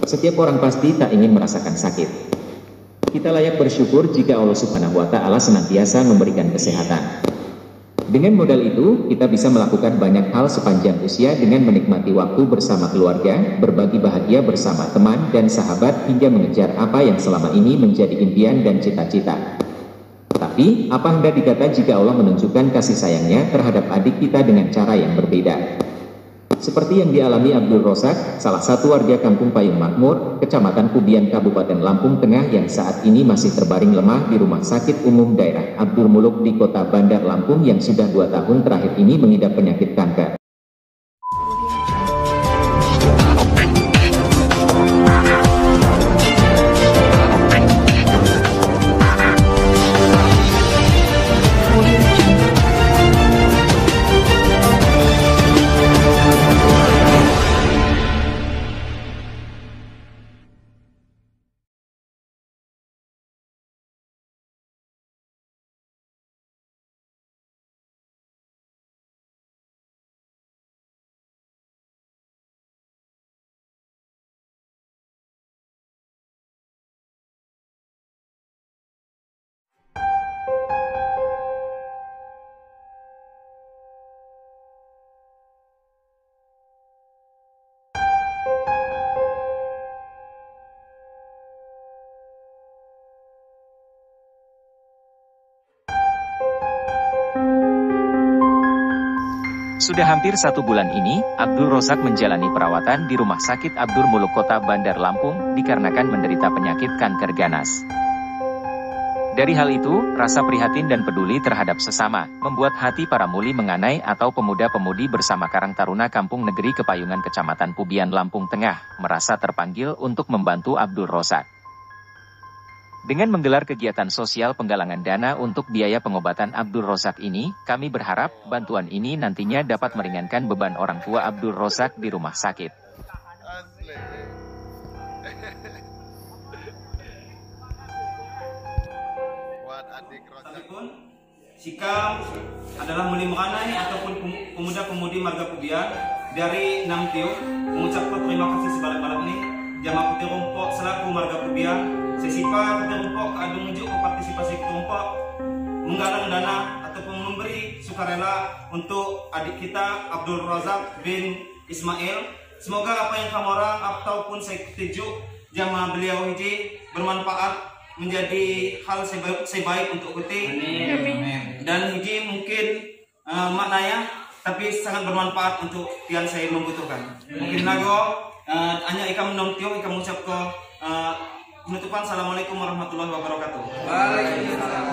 Setiap orang pasti tak ingin merasakan sakit. Kita layak bersyukur jika Allah Subhanahu wa Ta'ala senantiasa memberikan kesehatan. Dengan modal itu, kita bisa melakukan banyak hal sepanjang usia dengan menikmati waktu bersama keluarga, berbagi bahagia bersama teman dan sahabat, hingga mengejar apa yang selama ini menjadi impian dan cita-cita. Tapi, apa hendak dikata jika Allah menunjukkan kasih sayangnya terhadap adik kita dengan cara yang berbeda? Seperti yang dialami Abdul Rozak, salah satu warga Kampung Payung Makmur, Kecamatan Kubian, Kabupaten Lampung Tengah yang saat ini masih terbaring lemah di Rumah Sakit Umum Daerah Abdul Muluk di Kota Bandar Lampung yang sudah 2 tahun terakhir ini mengidap penyakit kanker. Sudah hampir 1 bulan ini, Abdul Rozak menjalani perawatan di Rumah Sakit Abdul Muluk Kota Bandar Lampung, dikarenakan menderita penyakit kanker ganas. Dari hal itu, rasa prihatin dan peduli terhadap sesama, membuat hati para muli menganai atau pemuda-pemudi bersama Karang Taruna Kampung Negeri Kepayungan Kecamatan Kubian Lampung Tengah, merasa terpanggil untuk membantu Abdul Rozak. Dengan menggelar kegiatan sosial penggalangan dana untuk biaya pengobatan Abdul Rozak ini, kami berharap bantuan ini nantinya dapat meringankan beban orang tua Abdul Rozak di rumah sakit. Tapi sikap adalah menganai ataupun pemuda-pemudi marga Kubian dari Nam Tiuk mengucapkan terima kasih sebanyak-banyaknya jamaah putih rompok selaku marga Kubian. Sesipa kita rumpok ada menunjuk ke partisipasi kita rumpok menggalang dana ataupun memberi sukarela untuk adik kita Abdul Rozak bin Ismail. Semoga apa yang kamu orang ataupun saya tuju jamaah beliau ini bermanfaat menjadi hal sebaik untuk kita. Dan ini mungkin maknanya tapi sangat bermanfaat untuk yang saya membutuhkan. Mungkin nago hanya ikam nom tiok ikam ucap ke penutupan. Assalamualaikum warahmatullahi wabarakatuh. Waalaikumsalam.